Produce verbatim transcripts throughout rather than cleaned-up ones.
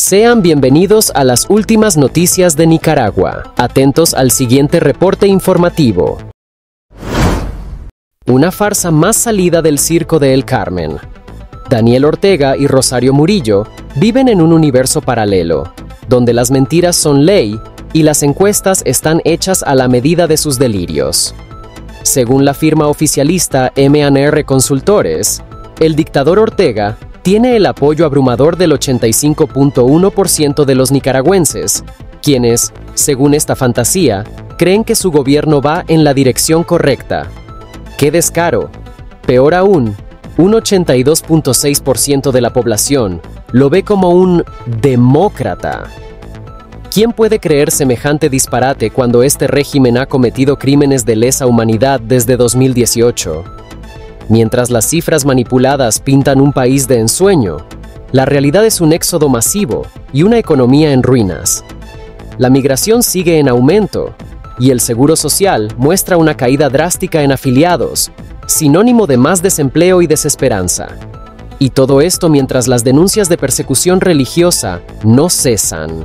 Sean bienvenidos a las últimas noticias de Nicaragua. Atentos al siguiente reporte informativo. Una farsa más salida del circo de El Carmen. Daniel Ortega y Rosario Murillo viven en un universo paralelo, donde las mentiras son ley y las encuestas están hechas a la medida de sus delirios. Según la firma oficialista M and R Consultores, el dictador Ortega tiene el apoyo abrumador del ochenta y cinco punto uno por ciento de los nicaragüenses, quienes, según esta fantasía, creen que su gobierno va en la dirección correcta. ¡Qué descaro! Peor aún, un ochenta y dos punto seis por ciento de la población lo ve como un demócrata. ¿Quién puede creer semejante disparate cuando este régimen ha cometido crímenes de lesa humanidad desde dos mil dieciocho? Mientras las cifras manipuladas pintan un país de ensueño, la realidad es un éxodo masivo y una economía en ruinas. La migración sigue en aumento y el seguro social muestra una caída drástica en afiliados, sinónimo de más desempleo y desesperanza. Y todo esto mientras las denuncias de persecución religiosa no cesan.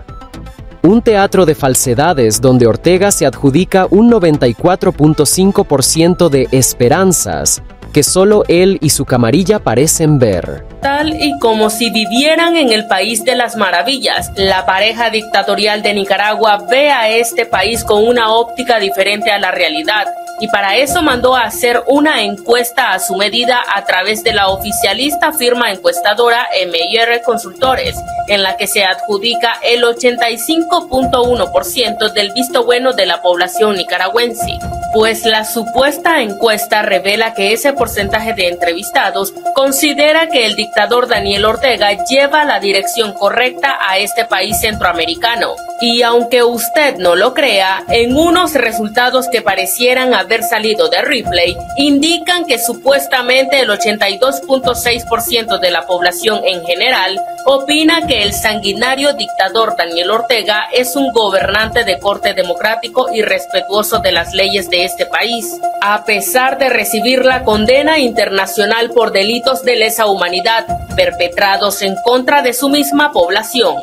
Un teatro de falsedades donde Ortega se adjudica un noventa y cuatro punto cinco por ciento de esperanzas que solo él y su camarilla parecen ver. Tal y como si vivieran en el país de las maravillas, la pareja dictatorial de Nicaragua ve a este país con una óptica diferente a la realidad, y para eso mandó a hacer una encuesta a su medida a través de la oficialista firma encuestadora M and R Consultores, en la que se adjudica el ochenta y cinco punto uno por ciento del visto bueno de la población nicaragüense. Pues la supuesta encuesta revela que ese porcentaje de entrevistados considera que el dictador Daniel Ortega lleva la dirección correcta a este país centroamericano. Y aunque usted no lo crea, en unos resultados que parecieran haber salido de Ripley, indican que supuestamente el ochenta y dos punto seis por ciento de la población en general opina que el sanguinario dictador Daniel Ortega es un gobernante de corte democrático y respetuoso de las leyes de este país, a pesar de recibir la condena internacional por delitos de lesa humanidad perpetrados en contra de su misma población.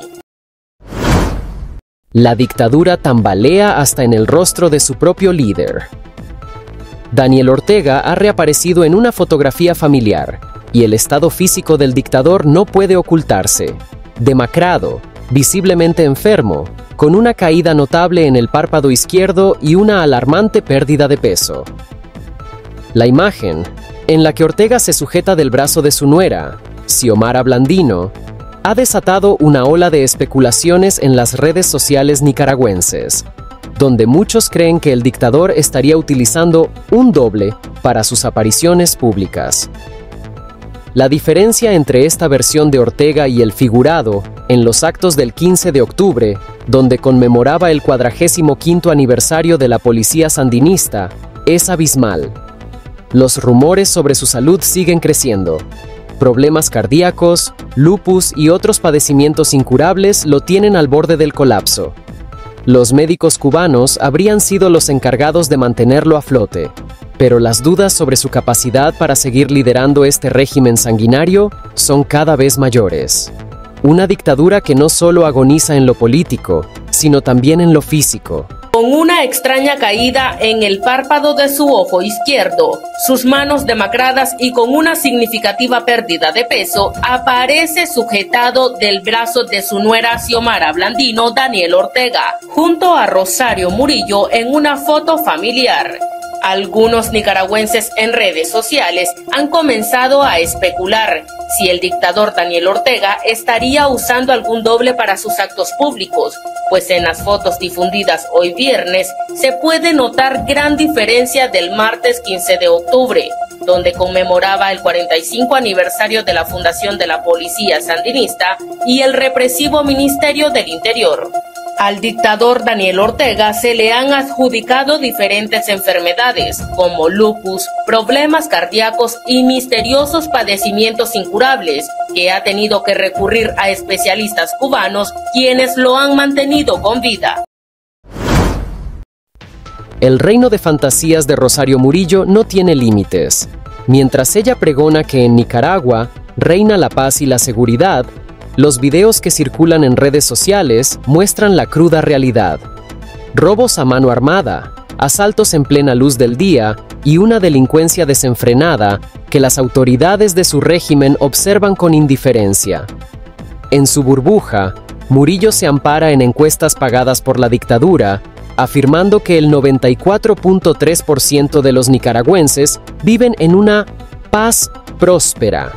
La dictadura tambalea hasta en el rostro de su propio líder. Daniel Ortega ha reaparecido en una fotografía familiar, y el estado físico del dictador no puede ocultarse. Demacrado, visiblemente enfermo, con una caída notable en el párpado izquierdo y una alarmante pérdida de peso. La imagen, en la que Ortega se sujeta del brazo de su nuera, Xiomara Blandino, ha desatado una ola de especulaciones en las redes sociales nicaragüenses, donde muchos creen que el dictador estaría utilizando un doble para sus apariciones públicas. La diferencia entre esta versión de Ortega y el figurado en los actos del quince de octubre, donde conmemoraba el cuadragésimo quinto aniversario de la policía sandinista, es abismal. Los rumores sobre su salud siguen creciendo. Problemas cardíacos, lupus y otros padecimientos incurables lo tienen al borde del colapso. Los médicos cubanos habrían sido los encargados de mantenerlo a flote, pero las dudas sobre su capacidad para seguir liderando este régimen sanguinario son cada vez mayores. Una dictadura que no solo agoniza en lo político, sino también en lo físico. Con una extraña caída en el párpado de su ojo izquierdo, sus manos demacradas y con una significativa pérdida de peso, aparece sujetado del brazo de su nuera Xiomara Blandino Daniel Ortega, junto a Rosario Murillo en una foto familiar. Algunos nicaragüenses en redes sociales han comenzado a especular si el dictador Daniel Ortega estaría usando algún doble para sus actos públicos, pues en las fotos difundidas hoy viernes se puede notar gran diferencia del martes quince de octubre, donde conmemoraba el cuarenta y cinco aniversario de la fundación de la policía sandinista y el represivo Ministerio del Interior. Al dictador Daniel Ortega se le han adjudicado diferentes enfermedades, como lupus, problemas cardíacos y misteriosos padecimientos incurables, que ha tenido que recurrir a especialistas cubanos, quienes lo han mantenido con vida. El reino de fantasías de Rosario Murillo no tiene límites. Mientras ella pregona que en Nicaragua reina la paz y la seguridad, Los videos que circulan en redes sociales muestran la cruda realidad. Robos a mano armada, asaltos en plena luz del día y una delincuencia desenfrenada que las autoridades de su régimen observan con indiferencia. En su burbuja, Murillo se ampara en encuestas pagadas por la dictadura, afirmando que el noventa y cuatro punto tres por ciento de los nicaragüenses viven en una paz próspera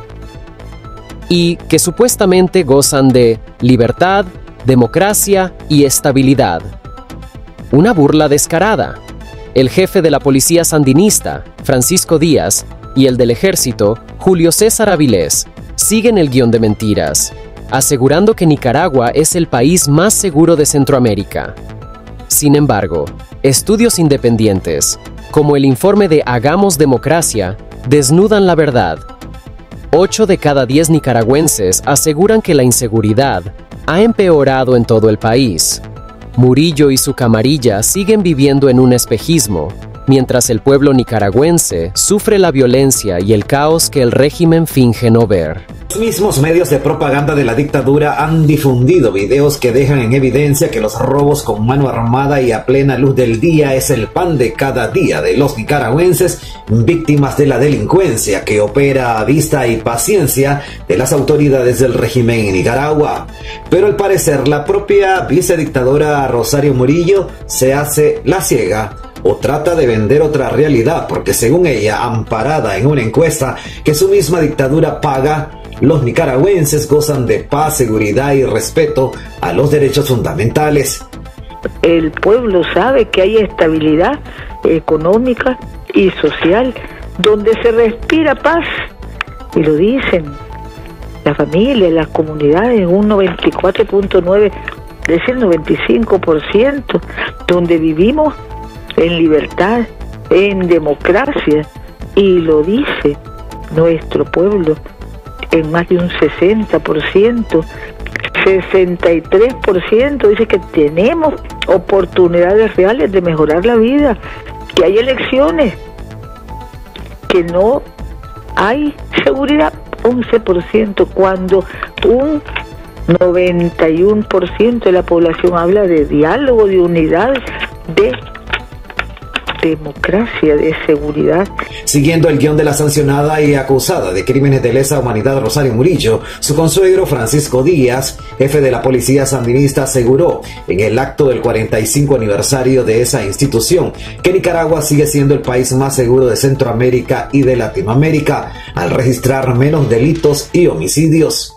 y que supuestamente gozan de libertad, democracia y estabilidad. Una burla descarada. El jefe de la policía sandinista, Francisco Díaz, y el del ejército, Julio César Avilés, siguen el guión de mentiras, asegurando que Nicaragua es el país más seguro de Centroamérica. Sin embargo, estudios independientes, como el informe de Hagamos Democracia, desnudan la verdad. Ocho de cada diez nicaragüenses aseguran que la inseguridad ha empeorado en todo el país. Murillo y su camarilla siguen viviendo en un espejismo, mientras el pueblo nicaragüense sufre la violencia y el caos que el régimen finge no ver. Los mismos medios de propaganda de la dictadura han difundido videos que dejan en evidencia que los robos con mano armada y a plena luz del día es el pan de cada día de los nicaragüenses víctimas de la delincuencia que opera a vista y paciencia de las autoridades del régimen en Nicaragua. Pero al parecer la propia vicedictadora Rosario Murillo se hace la ciega o trata de vender otra realidad, porque según ella, amparada en una encuesta que su misma dictadura paga, los nicaragüenses gozan de paz, seguridad y respeto a los derechos fundamentales. El pueblo sabe que hay estabilidad económica y social, donde se respira paz, y lo dicen la familia, las comunidades, un noventa y cuatro punto nueve, es decir, noventa y cinco por ciento, donde vivimos en libertad, en democracia, y lo dice nuestro pueblo en más de un sesenta por ciento, sesenta y tres por ciento dice que tenemos oportunidades reales de mejorar la vida, que hay elecciones, que no hay seguridad, once por ciento, cuando un noventa y uno por ciento de la población habla de diálogo, de unidad, de democracia, de seguridad. Siguiendo el guión de la sancionada y acusada de crímenes de lesa humanidad Rosario Murillo, su consuegro Francisco Díaz, jefe de la policía sandinista, aseguró en el acto del cuarenta y cinco aniversario de esa institución que Nicaragua sigue siendo el país más seguro de Centroamérica y de Latinoamérica, al registrar menos delitos y homicidios.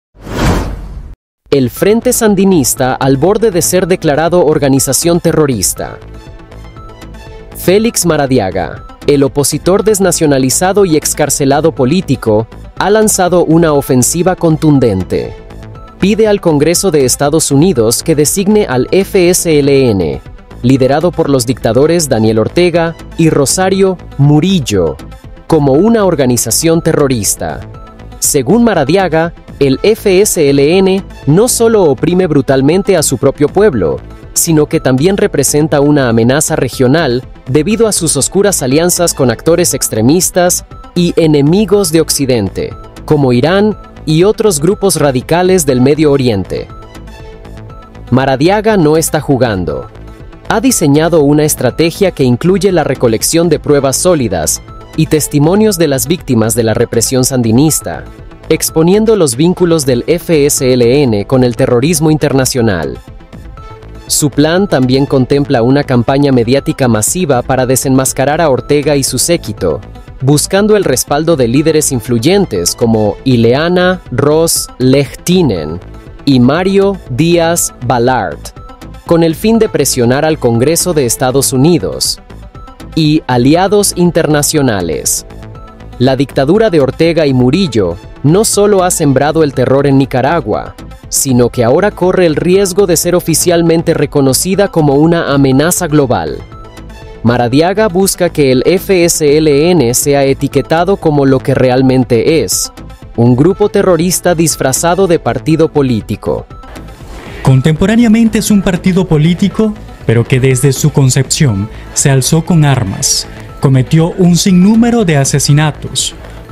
El Frente Sandinista al borde de ser declarado organización terrorista. Félix Maradiaga, el opositor desnacionalizado y excarcelado político, ha lanzado una ofensiva contundente. Pide al Congreso de Estados Unidos que designe al F S L N, liderado por los dictadores Daniel Ortega y Rosario Murillo, como una organización terrorista. Según Maradiaga, el F S L N no solo oprime brutalmente a su propio pueblo, sino que también representa una amenaza regional debido a sus oscuras alianzas con actores extremistas y enemigos de Occidente, como Irán y otros grupos radicales del Medio Oriente. Maradiaga no está jugando. Ha diseñado una estrategia que incluye la recolección de pruebas sólidas y testimonios de las víctimas de la represión sandinista, exponiendo los vínculos del F S L N con el terrorismo internacional. Su plan también contempla una campaña mediática masiva para desenmascarar a Ortega y su séquito, buscando el respaldo de líderes influyentes como Ileana Ros Lehtinen y Mario Díaz Balart, con el fin de presionar al Congreso de Estados Unidos y aliados internacionales. La dictadura de Ortega y Murillo no solo ha sembrado el terror en Nicaragua, sino que ahora corre el riesgo de ser oficialmente reconocida como una amenaza global. Maradiaga busca que el F S L N sea etiquetado como lo que realmente es, un grupo terrorista disfrazado de partido político. Contemporáneamente es un partido político, pero que desde su concepción se alzó con armas, cometió un sinnúmero de asesinatos,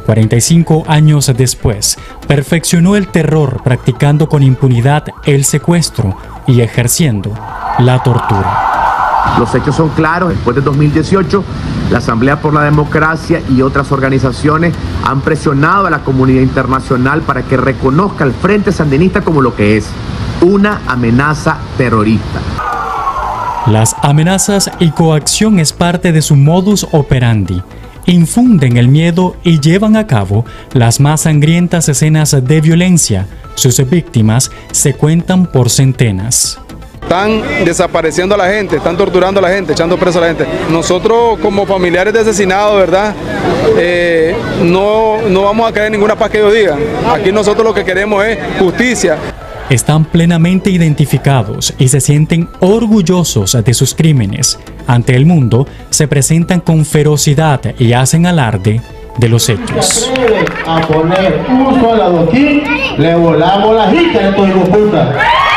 cuarenta y cinco años después, perfeccionó el terror practicando con impunidad el secuestro y ejerciendo la tortura. Los hechos son claros. Después de dos mil dieciocho, la Asamblea por la Democracia y otras organizaciones han presionado a la comunidad internacional para que reconozca al Frente Sandinista como lo que es, una amenaza terrorista. Las amenazas y coacción es parte de su modus operandi. Infunden el miedo y llevan a cabo las más sangrientas escenas de violencia. Sus víctimas se cuentan por centenas. Están desapareciendo a la gente, están torturando a la gente, echando preso a la gente. Nosotros como familiares de asesinados, ¿verdad? Eh, no, no vamos a creer en ninguna paz que ellos digan. Aquí nosotros lo que queremos es justicia. Están plenamente identificados y se sienten orgullosos de sus crímenes. Ante el mundo, se presentan con ferocidad y hacen alarde de los hechos. A poner un solo adoquín, le volamos la jita de todo el puta.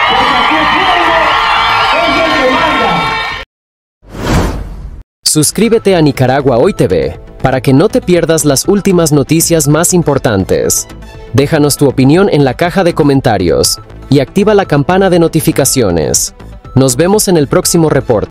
Suscríbete a Nicaragua Hoy T V para que no te pierdas las últimas noticias más importantes. Déjanos tu opinión en la caja de comentarios y activa la campana de notificaciones. Nos vemos en el próximo reporte.